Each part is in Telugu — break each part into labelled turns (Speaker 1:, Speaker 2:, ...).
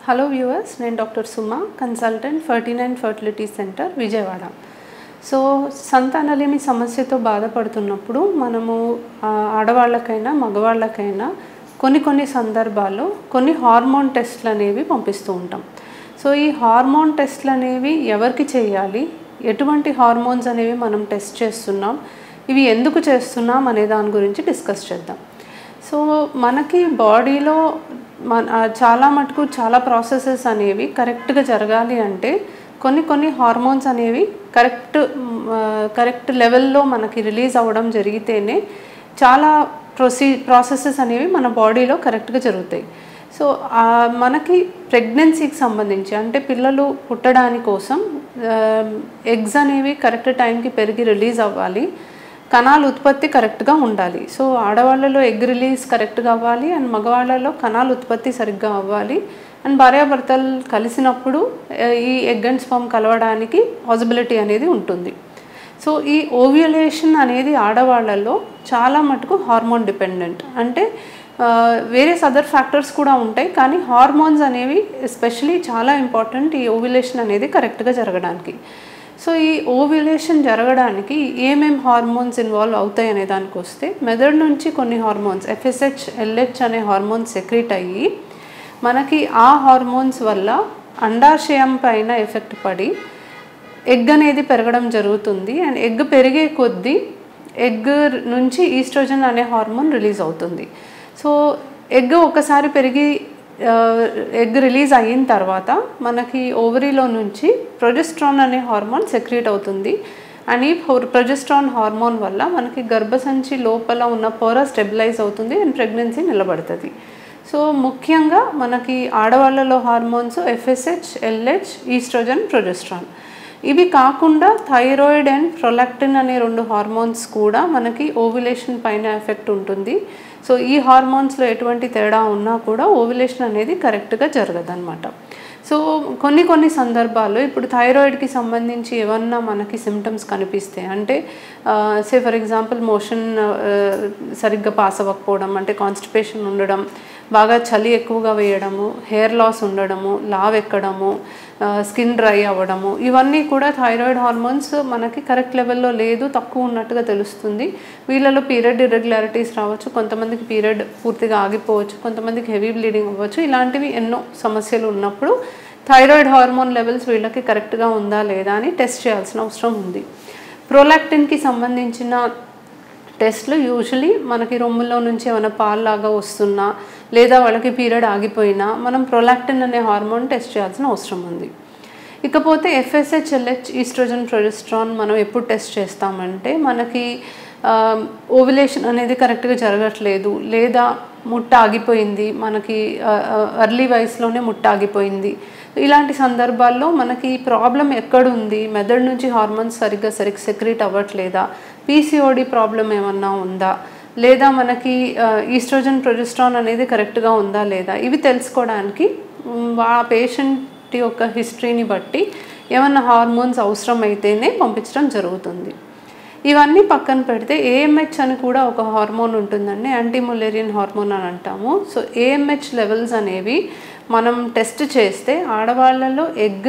Speaker 1: హలో వ్యూవర్స్, నేను doctor Suma, consultant 39 fertility centre Vijayawada. So సంతానలేమి సమస్యతో బాధపడుతున్నప్పుడు మనము ఆడవాళ్ళకైనా మగవాళ్ళకైనా కొన్ని సందర్భాల్లో కొన్ని హార్మోన్ టెస్ట్లు అనేవి పంపిస్తూ ఉంటాం. సో ఈ హార్మోన్ టెస్ట్లు అనేవి ఎవరికి చేయాలి, ఎటువంటి హార్మోన్స్ అనేవి మనం టెస్ట్ చేస్తున్నాం, ఇవి ఎందుకు చేస్తున్నాం అనే దాని గురించి డిస్కస్ చేద్దాం. సో మనకి బాడీలో చాలా మటుకు చాలా ప్రాసెసెస్ అనేవి కరెక్ట్గా జరగాలి అంటే కొన్ని హార్మోన్స్ అనేవి కరెక్ట్ లెవెల్లో మనకి రిలీజ్ అవ్వడం జరిగితేనే చాలా ప్రాసెసెస్ అనేవి మన బాడీలో కరెక్ట్గా జరుగుతాయి. సో మనకి ప్రెగ్నెన్సీకి సంబంధించి అంటే పిల్లలు పుట్టడాని కోసం ఎగ్స్ అనేవి కరెక్ట్ టైంకి పెరిగి రిలీజ్ అవ్వాలి, కణాల ఉత్పత్తి కరెక్ట్గా ఉండాలి. సో ఆడవాళ్ళలో ఎగ్ రిలీజ్ కరెక్ట్గా అవ్వాలి అండ్ మగవాళ్ళలో కణాల ఉత్పత్తి సరిగ్గా అవ్వాలి అండ్ భార్యాభర్తలు కలిసినప్పుడు ఈ ఎగ్ అండ్ స్పర్మ్ కలవడానికి పాసిబిలిటీ అనేది ఉంటుంది. సో ఈ ఓవ్యులేషన్ అనేది ఆడవాళ్ళలో చాలా మటుకు హార్మోన్ డిపెండెంట్, అంటే వేరియస్ అదర్ ఫ్యాక్టర్స్ కూడా ఉంటాయి, కానీ హార్మోన్స్ అనేవి ఎస్పెషలీ చాలా ఇంపార్టెంట్ ఈ ఓవ్యులేషన్ అనేది కరెక్ట్గా జరగడానికి. సో ఈ ఓవ్యులేషన్ జరగడానికి ఏమేం హార్మోన్స్ ఇన్వాల్వ్ అవుతాయి అనే దానికి వస్తే, మెదడు నుంచి కొన్ని హార్మోన్స్ FSH, LH అనే హార్మోన్స్ సెక్రీట్ అయ్యి మనకి ఆ హార్మోన్స్ వల్ల అండాశయం పైన ఎఫెక్ట్ పడి ఎగ్ అనేది పెరగడం జరుగుతుంది. అండ్ ఎగ్ పెరిగే కొద్దీ ఎగ్ నుంచి ఈస్ట్రోజన్ అనే హార్మోన్ రిలీజ్ అవుతుంది. సో ఎగ్ ఒకసారి పెరిగి ఎగ్ రిలీజ్ అయిన తర్వాత మనకి ఓవరీలో నుంచి ప్రొజెస్ట్రాన్ అనే హార్మోన్ సెక్రీట్ అవుతుంది. అండ్ ఈ ప్రొజెస్ట్రాన్ హార్మోన్ వల్ల మనకి గర్భసంచి లోపల ఉన్న పొర స్టెబిలైజ్ అవుతుంది అండ్ ప్రెగ్నెన్సీ నిలబడుతుంది. సో ముఖ్యంగా మనకి ఆడవాళ్ళలో hormones FSH, LH, oestrogen, progesterone. ఇవి కాకుండా థైరాయిడ్ అండ్ ప్రొలాక్టిన్ అనే 2 హార్మోన్స్ కూడా మనకి ఓవ్యులేషన్ పైన ఎఫెక్ట్ ఉంటుంది. సో ఈ హార్మోన్స్లో ఎటువంటి తేడా ఉన్నా కూడా ఓవ్యులేషన్ అనేది కరెక్ట్గా జరగదన్నమాట. సో కొన్ని సందర్భాల్లో ఇప్పుడు థైరాయిడ్కి సంబంధించి ఏమన్నా మనకి సిమ్టమ్స్ కనిపిస్తే, అంటే సే ఫర్ ఎగ్జాంపుల్ మోషన్ సరిగ్గా పాస్ అవ్వకపోవడం, అంటే కాన్స్టిపేషన్ ఉండడం, బాగా చలి ఎక్కువగా వేయడము, హెయిర్ లాస్ ఉండడము, లావ్ ఎక్కడము, స్కిన్ డ్రై అవ్వడము, ఇవన్నీ కూడా థైరాయిడ్ హార్మోన్స్ మనకి కరెక్ట్ లెవెల్లో లేదు, తక్కువ ఉన్నట్టుగా తెలుస్తుంది. వీళ్ళలో పీరియడ్ ఇర్రెగ్యులారిటీస్ రావచ్చు, కొంతమందికి పీరియడ్ పూర్తిగా ఆగిపోవచ్చు, కొంతమందికి హెవీ బ్లీడింగ్ అవ్వచ్చు. ఇలాంటివి ఎన్నో సమస్యలు ఉన్నప్పుడు థైరాయిడ్ హార్మోన్ లెవెల్స్ వీళ్ళకి కరెక్ట్గా ఉందా లేదా అని టెస్ట్ చేయాల్సిన అవసరం ఉంది. ప్రొలాక్టిన్కి సంబంధించిన టెస్ట్లు యూజువలీ మనకి రొమ్ములో నుంచి ఏమైనా పాల్లాగా వస్తున్నా లేదా వాళ్ళకి పీరియడ్ ఆగిపోయినా మనం ప్రొలాక్టిన్ అనే హార్మోన్ టెస్ట్ చేయాల్సిన అవసరం ఉంది. ఇకపోతే FSH, LH, ఈస్ట్రోజన్, ప్రొజెస్ట్రాన్ మనం ఎప్పుడు టెస్ట్ చేస్తామంటే మనకి ఓవ్యులేషన్ అనేది కరెక్ట్గా జరగట్లేదు, లేదా ముట్ట ఆగిపోయింది, మనకి ఎర్లీ వయసులోనే ముట్ట ఆగిపోయింది. ఇలాంటి సందర్భాల్లో మనకి ప్రాబ్లం ఎక్కడుంది, మెదడు నుంచి హార్మోన్స్ సరిగ్గా సెక్రీట్ అవ్వట్లేదా, PCOD ప్రాబ్లం ఏమన్నా ఉందా, లేదా మనకి ఈస్ట్రోజన్, ప్రొజెస్ట్రాన్ అనేది కరెక్ట్గా ఉందా లేదా, ఇవి తెలుసుకోవడానికి ఆ పేషెంట్ యొక్క హిస్టరీని బట్టి ఏమన్నా హార్మోన్స్ అవసరం అయితేనే పంపించడం జరుగుతుంది. ఇవన్నీ పక్కన పెడితే AMH అని కూడా ఒక హార్మోన్ ఉంటుందండి, యాంటీ ములేరియన్ హార్మోన్ అని అంటాము. సో AMH లెవెల్స్ అనేవి మనం టెస్ట్ చేస్తే ఆడవాళ్ళలో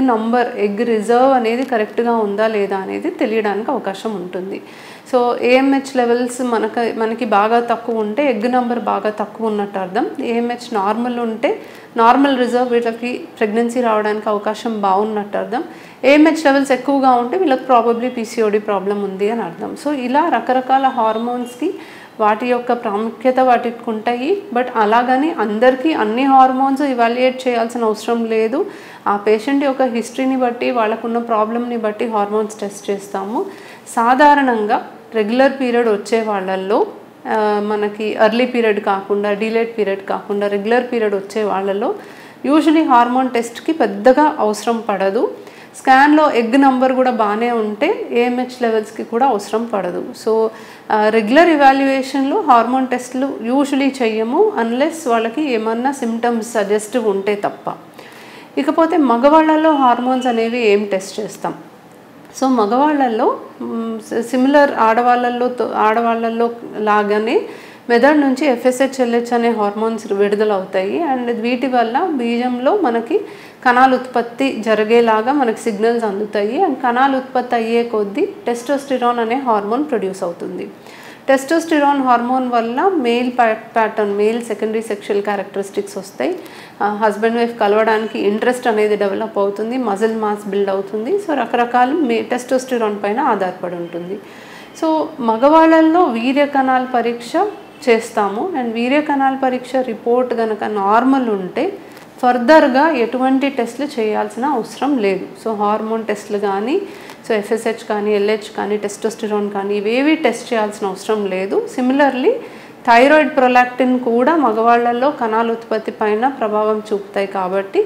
Speaker 1: ఎగ్ రిజర్వ్ అనేది కరెక్ట్గా ఉందా లేదా అనేది తెలియడానికి అవకాశం ఉంటుంది. సో AMH లెవెల్స్ మనకి బాగా తక్కువ ఉంటే ఎగ్ నెంబర్ బాగా తక్కువ ఉన్నట్టు అర్థం. AMH నార్మల్ ఉంటే నార్మల్ రిజర్వ్ వీళ్ళకి ప్రెగ్నెన్సీ రావడానికి అవకాశం బాగున్నట్టు అర్థం. AMH లెవెల్స్ ఎక్కువగా ఉంటే వీళ్ళకి ప్రాబబ్లీ PCOD ప్రాబ్లం ఉంది అని అర్థం. సో ఇలా రకరకాల హార్మోన్స్కి వాటి యొక్క ప్రాముఖ్యత వాటికి ఉంటాయి. బట్ అలాగని అందరికీ అన్ని హార్మోన్స్ ఇవాల్యుయేట్ చేయాల్సిన అవసరం లేదు. ఆ పేషెంట్ యొక్క హిస్టరీని బట్టి వాళ్ళకున్న ప్రాబ్లమ్ని బట్టి హార్మోన్స్ టెస్ట్ చేస్తాము. సాధారణంగా రెగ్యులర్ పీరియడ్ వచ్చే వాళ్ళల్లో మనకి ఎర్లీ పీరియడ్ కాకుండా, డిలేడ్ పీరియడ్ కాకుండా రెగ్యులర్ పీరియడ్ వచ్చే వాళ్ళలో యూజువలీ హార్మోన్ టెస్ట్కి పెద్దగా అవసరం పడదు. స్కాన్లో ఎగ్ నెంబర్ కూడా బాగానే ఉంటే AMH లెవెల్స్కి కూడా అవసరం పడదు. సో రెగ్యులర్ ఇవాల్యుయేషన్లో హార్మోన్ టెస్ట్లు యూజువలీ చెయ్యము అన్లెస్ వాళ్ళకి ఏమన్నా సిమ్టమ్స్ సజెస్టివ్ ఉంటే తప్ప. ఇకపోతే మగవాళ్ళలో హార్మోన్స్ అనేవి ఏం టెస్ట్ చేస్తాం? సో మగవాళ్ళల్లో సిమిలర్ ఆడవాళ్ళల్లో లాగానే మెదడు నుంచి FSH LH అనే హార్మోన్స్ విడుదల అవుతాయి అండ్ వీటి వల్ల బీజంలో మనకి కణాల ఉత్పత్తి జరిగేలాగా మనకి సిగ్నల్స్ అందుతాయి అండ్ కణాల ఉత్పత్తి అయ్యే కొద్దీ టెస్టోస్టిరాన్ అనే హార్మోన్ ప్రొడ్యూస్ అవుతుంది. టెస్టోస్టిరాన్ హార్మోన్ వల్ల male pattern, male secondary sexual characteristics వస్తాయి. హస్బెండ్ వైఫ్ కలవడానికి ఇంట్రెస్ట్ అనేది డెవలప్ అవుతుంది, మజిల్ మాస్ బిల్డ్ అవుతుంది. సో రకరకాల టెస్టోస్టిరాన్ పైన ఆధారపడి ఉంటుంది. సో మగవాళ్ళల్లో వీర్య కణాల పరీక్ష చేస్తాము అండ్ వీర్య కణాల పరీక్ష రిపోర్ట్ కనుక నార్మల్ ఉంటే ఫర్దర్గా ఎటువంటి టెస్ట్లు చేయాల్సిన అవసరం లేదు. సో హార్మోన్ టెస్ట్లు కానీ, సో FSH కానీ, LH కానీ, టెస్టోస్టిరాన్ కానీ ఇవేవి టెస్ట్ చేయాల్సిన అవసరం లేదు. సిమిలర్లీ థైరాయిడ్, ప్రొలాక్టిన్ కూడా మగవాళ్ళల్లో కణాల ఉత్పత్తి పైన ప్రభావం చూపుతాయి కాబట్టి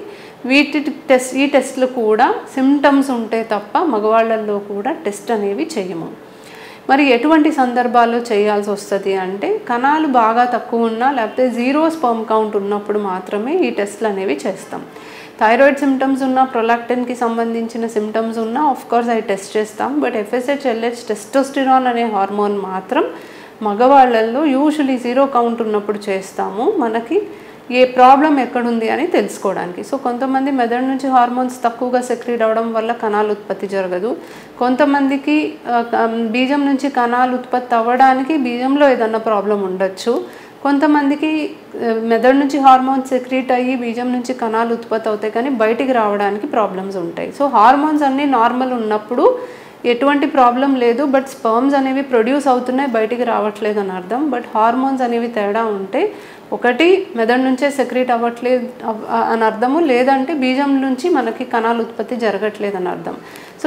Speaker 1: ఈ టెస్ట్లు కూడా సిమ్టమ్స్ ఉంటే తప్ప మగవాళ్ళల్లో కూడా టెస్ట్ అనేవి చేయము. మరి ఎటువంటి సందర్భాల్లో చేయాల్సి వస్తుంది అంటే కణాలు బాగా తక్కువ ఉన్నా లేకపోతే 0 స్పర్మ్ కౌంట్ ఉన్నప్పుడు మాత్రమే ఈ టెస్ట్లు అనేవి చేస్తాం. థైరాయిడ్ సిమ్టమ్స్ ఉన్న, ప్రొలాక్టిన్కి సంబంధించిన సిమ్టమ్స్ ఉన్న ఆఫ్కోర్స్ అవి టెస్ట్ చేస్తాం. బట్ FSH LH టెస్టోస్టిరాన్ అనే హార్మోన్ మాత్రం మగవాళ్ళల్లో యూజువలీ 0 కౌంట్ ఉన్నప్పుడు చేస్తాము, మనకి ఏ ప్రాబ్లం ఎక్కడుంది అని తెలుసుకోవడానికి. సో కొంతమంది మెదడు నుంచి హార్మోన్స్ తక్కువగా సెక్రీట్ అవ్వడం వల్ల కణాల ఉత్పత్తి జరగదు. కొంతమందికి బీజం నుంచి కణాలు ఉత్పత్తి అవ్వడానికి బీజంలో ఏదన్నా ప్రాబ్లం ఉండొచ్చు. కొంతమందికి మెదడు నుంచి హార్మోన్స్ సెక్రీట్ అయ్యి బీజం నుంచి కణాలు ఉత్పత్తి అవుతాయి కానీ బయటికి రావడానికి ప్రాబ్లమ్స్ ఉంటాయి. సో హార్మోన్స్ అన్నీ నార్మల్ ఉన్నప్పుడు ఎటువంటి ప్రాబ్లం లేదు, బట్ స్పర్మ్స్ అనేవి ప్రొడ్యూస్ అవుతున్నాయి, బయటికి రావట్లేదు అని అర్థం. బట్ హార్మోన్స్ అనేవి తేడా ఉంటే ఒకటి మెదడు నుంచే సెక్రీట్ అవ్వట్లేదు అని అర్థము, లేదంటే బీజం నుంచి మనకి కణాల ఉత్పత్తి జరగట్లేదు అని అర్థం. సో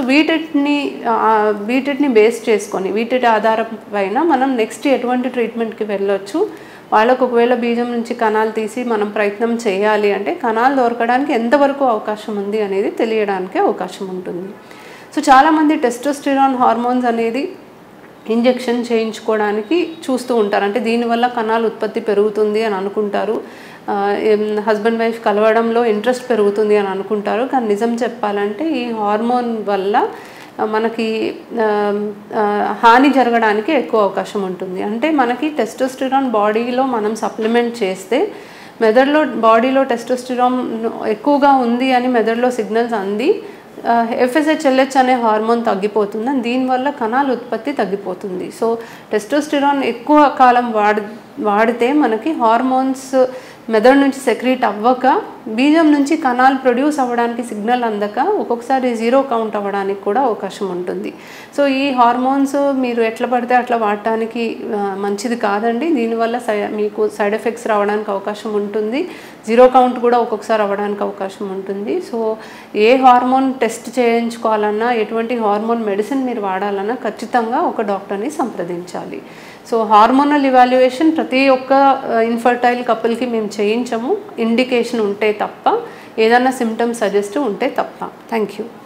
Speaker 1: వీటిని బేస్ చేసుకొని వీటి ఆధారం పైన మనం నెక్స్ట్ ఎటువంటి ట్రీట్మెంట్కి వెళ్ళొచ్చు, వాళ్ళకు ఒకవేళ బీజం నుంచి కణాలు తీసి మనం ప్రయత్నం చేయాలి అంటే కణాలు దొరకడానికి ఎంతవరకు అవకాశం ఉంది అనేది తెలియడానికి అవకాశం ఉంటుంది. సో చాలామంది టెస్టోస్టిరాన్ హార్మోన్స్ అనేది ఇంజెక్షన్ చేయించుకోవడానికి చూస్తూ ఉంటారు, అంటే దీనివల్ల కణాల ఉత్పత్తి పెరుగుతుంది అని అనుకుంటారు, హస్బెండ్ వైఫ్ కలవడంలో ఇంట్రెస్ట్ పెరుగుతుంది అని అనుకుంటారు. కానీ నిజం చెప్పాలంటే ఈ హార్మోన్ వల్ల మనకి హాని జరగడానికి ఎక్కువ అవకాశం ఉంటుంది. అంటే మనకి టెస్టోస్టిరాన్ బాడీలో మనం సప్లిమెంట్ చేస్తే బాడీలో టెస్టోస్టిరాన్ ఎక్కువగా ఉంది అని మెదడులో సిగ్నల్స్ అంది FSH LH అనే హార్మోన్ తగ్గిపోతుంది, దీనివల్ల కణాల ఉత్పత్తి తగ్గిపోతుంది. సో టెస్టోస్టిరాన్ ఎక్కువ కాలం వాడితే మనకి హార్మోన్స్ మెదడు నుంచి సెక్రీట్ అవ్వక బీజం నుంచి కణాలు ప్రొడ్యూస్ అవ్వడానికి సిగ్నల్ అందక ఒక్కొక్కసారి 0 కౌంట్ అవ్వడానికి కూడా అవకాశం ఉంటుంది. సో ఈ హార్మోన్స్ మీరు ఎట్లా పడితే అట్లా వాడటానికి మంచిది కాదండి. దీనివల్ల మీకు సైడ్ ఎఫెక్ట్స్ రావడానికి అవకాశం ఉంటుంది, 0 కౌంట్ కూడా ఒక్కొక్కసారి అవ్వడానికి అవకాశం ఉంటుంది. సో ఏ హార్మోన్ టెస్ట్ చేయించుకోవాలన్నా, ఎటువంటి హార్మోన్ మెడిసిన్ మీరు వాడాలన్నా ఖచ్చితంగా ఒక డాక్టర్ని సంప్రదించాలి. సో హార్మోనల్ ఇవాల్యుయేషన్ ప్రతి ఒక్క ఇన్ఫర్టైల్ కపుల్కి మేము చేయించము, ఇండికేషన్ ఉంటే తప్ప, ఏదైనా సిమ్టమ్స్ సజెస్ట్ ఉంటే తప్ప. Thank you.